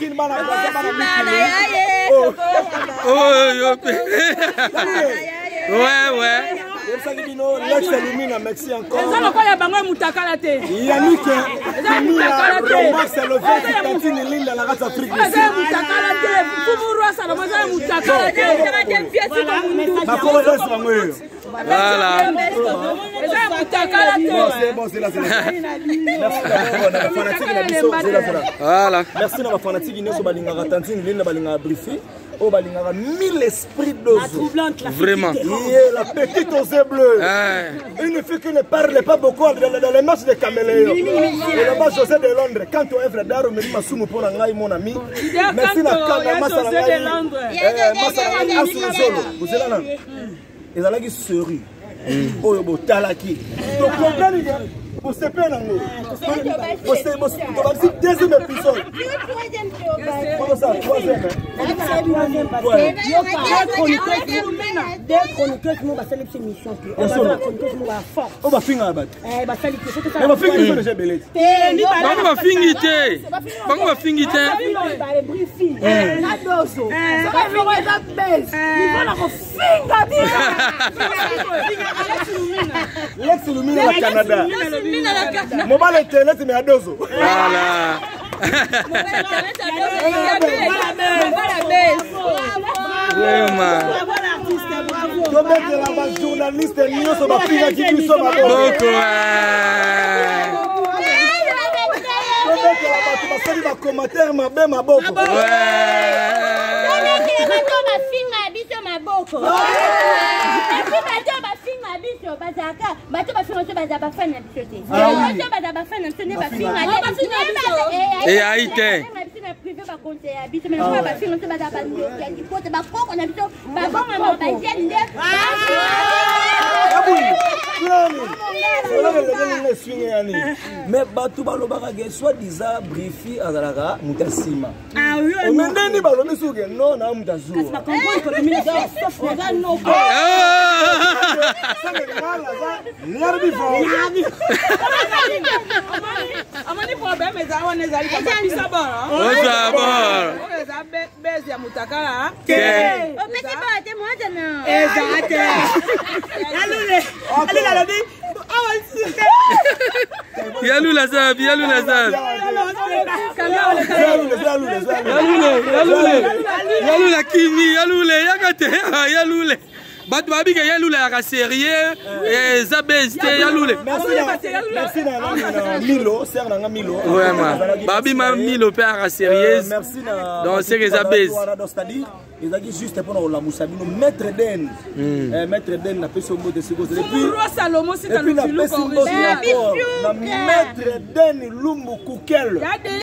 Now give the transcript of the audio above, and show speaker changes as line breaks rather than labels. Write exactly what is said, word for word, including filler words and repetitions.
Kin bana bana
Oh, yo. Ouais, ouais.
Lex Illumina, merci encore.
Ça ne pas y a bango mutakala te.
Yannick, c'est le fait que Tantine l'île de la race africaine.
Ça mutakala te. Fumurwa ça le maza mutakala te.
Ma collègue c'est moi.
Voilà.
Ça mutakala te.
Bon, c'est là, c'est là.
Voilà.
Merci à la fanatique qui nous a balinga Tantine l'île de balinga briefé. Oh, balinga mille esprits d'oiseaux.
Vraiment.
La petite aux yeux bleus. Une fille qui ne parle pas beaucoup dans les matchs de caméléons. Et le match José de Londres. Quand tu es frère d'Aro, me dit Masumu pour Nangaï, mon ami. Merci à José de Londres. Vous êtes là? Ils allaient sérieux. Oh, yo, talaki. Donc, comprenez vous savez pas non. Vous savez, vous savez, deuxième épisode. Comment ça, troisième?
Deux chroniqueurs qui m'ont passé les émissions. On va faire chroniqueurs qui m'ont fort.
On va finir à battre.
Eh, bah ça les questions.
Mais ma fille est déjà belle.
Bango va finir. Bango va finir.
Bah les briefings. La dose. Ça va finir la baisse. Ils vont la refinir.
Lex Illumina au Canada. Mon mal internet mais à dozo.
Voilà. Vraiment.
Comme la journaliste nous sommes pas qui nous sommes à
beaucoup.
Comme la commentaire ma belle ma boko.
Et Haïti.
Mais Batou Balobara, soit-disant, Brifi Azalaga, Moutasima. Ah oui, mais Nani Balomisou, non, non, Moutazou.
Amani problème est à on est allé pas pisa bon.
On s'abord.
On est à base ya mutakala.
Ok.
On petit pas te moi dana. Exact. Allez, allez la lobby.
Yalou la zab, yalou la zab. Yalou la kimi, yalou le yakate, yalou le. Batu babi ke yalou la ka sérieux et zabeste yalou le.
Merci na Milo, c'est na Milo.
Vraiment. Babi ma Milo pe ka sérieux.
Merci na.
Donc c'est que zabeste.
C'est-à-dire ils ont juste pour la Moussabino maître den. Maître den na peso mot de secondes et puis
roi Salomon c'est dans le filou
na maître den Lumbu Kukel.